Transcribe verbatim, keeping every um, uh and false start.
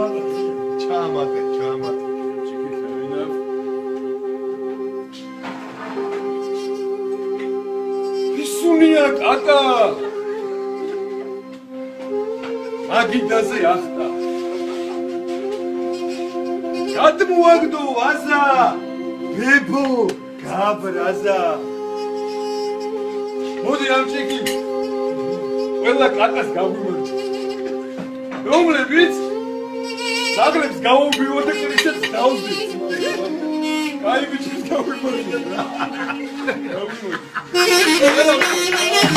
ჩამატე, ჩამატე. ისუნია კატა. მაგიდაზე ახტა. გადმოაგდო აზა. ბებო, გაბრაზა. მოდი ამ ჩეკი. ყველა კატას გავიმარჯვე. რომლებიც საგლებს გავუბიო და კრიშებს დავზდით. კაი ბიჭებს გავიმარჯვე. გავიმარჯვე.